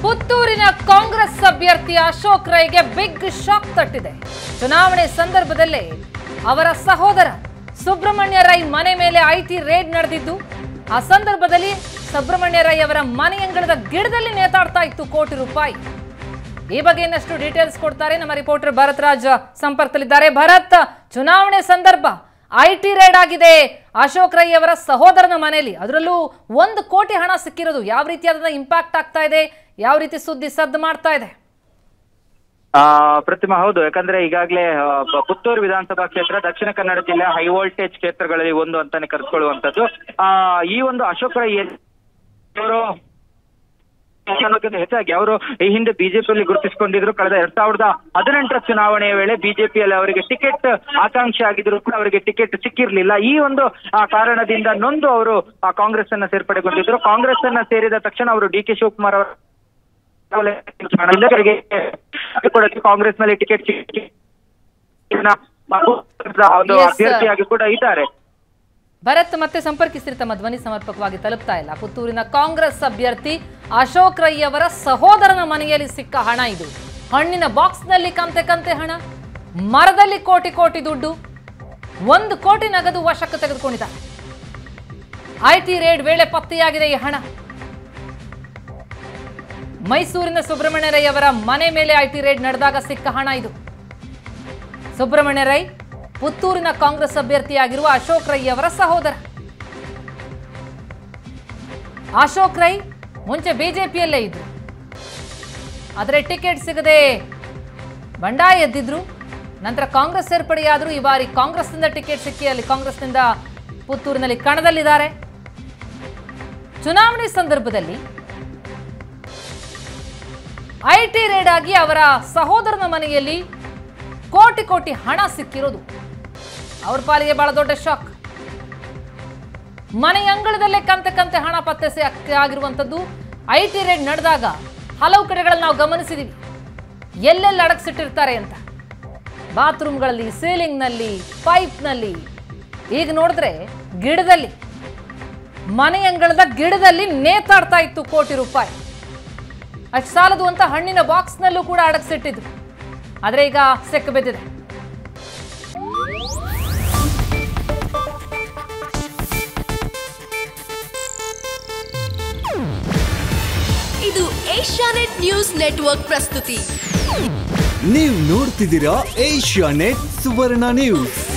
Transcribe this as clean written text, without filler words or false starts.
ಪುತ್ತೂರಿನ ಕಾಂಗ್ರೆಸ್ ಅಭ್ಯರ್ಥಿ ಅಶೋಕ್ ರೈಗೆ ಬಿಗ್ ಶಾಕ್ ತಟ್ಟಿದೆ. ಚುನಾವಣೆ ಸಂದರ್ಭದಲ್ಲೇ ಅವರ ಸಹೋದರ ಸುಬ್ರಹ್ಮಣ್ಯ ರೈ ಮನೆ ಮೇಲೆ ಐಟಿ ರೇಡ್ ನಡೆದಿದ್ದು, ಆ ಸಂದರ್ಭದಲ್ಲಿ ಸುಬ್ರಹ್ಮಣ್ಯ ರೈ ಅವರ ಮನೆಯಂಗಳದ ಗಿಡದಲ್ಲಿ ನೇತಾಡ್ತಾ ಇತ್ತು ಕೋಟಿ ರೂಪಾಯಿ. ಈ ಬಗ್ಗೆ ಇನ್ನಷ್ಟು ಡೀಟೇಲ್ಸ್ ಕೊಡ್ತಾರೆ ನಮ್ಮ ರಿಪೋರ್ಟರ್ ಭರತ್ ರಾಜ್ ಸಂಪರ್ಕದಲ್ಲಿದ್ದಾರೆ. ಭರತ್, ಚುನಾವಣೆ ಸಂದರ್ಭ ಐಟಿ ರೇಡ್ ಆಗಿದೆ ಅಶೋಕ್ ರೈ ಅವರ ಸಹೋದರನ ಮನೆಯಲ್ಲಿ, ಅದರಲ್ಲೂ 1 ಕೋಟಿ ಹಣ ಸಿಕ್ಕಿರೋದು. ಯಾವ ರೀತಿಯಾದ ಇಂಪ್ಯಾಕ್ಟ್ ಆಗ್ತಾ ಇದೆ, ಯಾವ ರೀತಿ ಸುದ್ದಿ ಸದ್ದು ಮಾಡ್ತಾ ಇದೆ? ಪ್ರತಿಮಾ, ಹೌದು. ಯಾಕಂದ್ರೆ ಈಗಾಗಲೇ ಪುತ್ತೂರು ವಿಧಾನಸಭಾ ಕ್ಷೇತ್ರ ದಕ್ಷಿಣ ಕನ್ನಡ ಜಿಲ್ಲೆ ಹೈ ವೋಲ್ಟೇಜ್ ಕ್ಷೇತ್ರಗಳಲ್ಲಿ ಒಂದು ಅಂತಾನೆ ಕರೆದುಕೊಳ್ಳುವಂತದ್ದು. ಈ ಒಂದು ಅಶೋಕ್ ರೈ ಅವರು ಹೆಚ್ಚಾಗಿ ಅವರು ಈ ಹಿಂದೆ ಬಿಜೆಪಿಯಲ್ಲಿ ಗುರುತಿಸಿಕೊಂಡಿದ್ರು. ಕಳೆದ 2018ರ ಚುನಾವಣೆಯ ವೇಳೆ ಬಿಜೆಪಿಯಲ್ಲಿ ಅವರಿಗೆ ಟಿಕೆಟ್ ಆಕಾಂಕ್ಷಿ ಆಗಿದ್ರು ಕೂಡ ಅವರಿಗೆ ಟಿಕೆಟ್ ಸಿಕ್ಕಿರ್ಲಿಲ್ಲ. ಈ ಒಂದು ಕಾರಣದಿಂದ ನೊಂದು ಅವರು ಕಾಂಗ್ರೆಸ್ ಅನ್ನ ಸೇರ್ಪಡೆಗೊಂಡಿದ್ರು. ಕಾಂಗ್ರೆಸ್ ಅನ್ನ ಸೇರಿದ ತಕ್ಷಣ ಅವರು ಡಿ.ಕೆ. ಶಿವಕುಮಾರ್ ಅವರ ಕಾಂಗ್ರೆಸ್ ನಲ್ಲಿ ಟಿಕೆಟ್ ಅಭ್ಯರ್ಥಿಯಾಗಿ ಕೂಡ ಇದ್ದಾರೆ. ಭರತ್, ಮತ್ತೆ ಸಂಪರ್ಕಿಸಿದ್ರೆ ತಮ್ಮ ಧ್ವನಿ ಸಮರ್ಪಕವಾಗಿ ತಲುಪ್ತಾ ಇಲ್ಲ. ಪುತ್ತೂರಿನ ಕಾಂಗ್ರೆಸ್ ಅಭ್ಯರ್ಥಿ ಅಶೋಕ್ ರೈ ಅವರ ಸಹೋದರನ ಮನೆಯಲ್ಲಿ ಸಿಕ್ಕ ಹಣ ಇದು. ಹಣ್ಣಿನ ಬಾಕ್ಸ್ ನಲ್ಲಿ ಕಂತೆ ಹಣ, ಮರದಲ್ಲಿ ಕೋಟಿ ದುಡ್ಡು, 1 ಕೋಟಿ ನಗದು ವಶಕ್ಕೆ ತೆಗೆದುಕೊಂಡಿದ್ದಾರೆ. ಐಟಿ ರೇಡ್ ವೇಳೆ ಪತ್ತೆಯಾಗಿದೆ ಈ ಹಣ. ಮೈಸೂರಿನ ಸುಬ್ರಹ್ಮಣ್ಯ ರೈ ಅವರ ಮನೆ ಮೇಲೆ ಐಟಿ ರೇಡ್ ನಡೆದಾಗ ಸಿಕ್ಕ ಹಣ ಇದು. ಸುಬ್ರಹ್ಮಣ್ಯ ರೈ ಪುತ್ತೂರಿನ ಕಾಂಗ್ರೆಸ್ ಅಭ್ಯರ್ಥಿಯಾಗಿರುವ ಅಶೋಕ್ ರೈ ಅವರ ಸಹೋದರ. ಅಶೋಕ್ ರೈ ಮುಂಚೆ ಬಿಜೆಪಿಯಲ್ಲೇ ಇದ್ರು, ಆದರೆ ಟಿಕೆಟ್ ಸಿಗದೆ ಬಂಡಾಯ ಎದ್ದಿದ್ರು. ನಂತರ ಕಾಂಗ್ರೆಸ್ ಸೇರ್ಪಡೆಯಾದ್ರು. ಈ ಬಾರಿ ಕಾಂಗ್ರೆಸ್ನಿಂದ ಟಿಕೆಟ್ ಸಿಕ್ಕಿ ಅಲ್ಲಿ ಕಾಂಗ್ರೆಸ್ನಿಂದ ಪುತ್ತೂರಿನಲ್ಲಿ ಕಣದಲ್ಲಿದ್ದಾರೆ. ಚುನಾವಣೆ ಸಂದರ್ಭದಲ್ಲಿ ಐಟಿ ರೇಡ್ ಆಗಿ ಅವರ ಸಹೋದರನ ಮನೆಯಲ್ಲಿ ಕೋಟಿ ಹಣ ಸಿಕ್ಕಿರೋದು ಅವ್ರ ಪಾಲಿಗೆ ಬಹಳ ದೊಡ್ಡ ಶಾಕ್. ಮನೆ ಅಂಗಳದಲ್ಲೇ ಕಂತೆ ಹಣ ಪತ್ತೆ ಆಗಿರುವಂತದ್ದು. ಐಟಿ ರೇಡ್ ನಡೆದಾಗ ಹಲವು ಕಡೆಗಳಲ್ಲಿ ನಾವು ಗಮನಿಸಿದೀವಿ ಎಲ್ಲೆಲ್ಲಿ ಅಡಗಿಸಿಟ್ಟಿರ್ತಾರೆ ಅಂತ. ಬಾತ್ರೂಮ್ಗಳಲ್ಲಿ, ಸೀಲಿಂಗ್ನಲ್ಲಿ, ಪೈಪ್ನಲ್ಲಿ. ಈಗ ನೋಡಿದ್ರೆ ಗಿಡದಲ್ಲಿ, ಮನೆ ಅಂಗಳದ ಗಿಡದಲ್ಲಿ ನೇತಾಡ್ತಾ ಇತ್ತು ಕೋಟಿ ರೂಪಾಯಿ. ಅಷ್ಟು ಸಾಲದು ಅಂತ ಹಣ್ಣಿನ ಬಾಕ್ಸ್ನಲ್ಲೂ ಕೂಡ ಅಡಗಿಸಿಟ್ಟಿದ್ರು. ಆದರೆ ಈಗ ಸೆಕ್ಕ ಬಿದ್ದಿದೆ. ಇದು ಏಷ್ಯಾನೆಟ್ ನ್ಯೂಸ್ ನೆಟ್ವರ್ಕ್ ಪ್ರಸ್ತುತಿ. ನೀವು ನೋಡ್ತಿದ್ದೀರಾ ಏಷ್ಯಾನೆಟ್ ಸುವರ್ಣ ನ್ಯೂಸ್.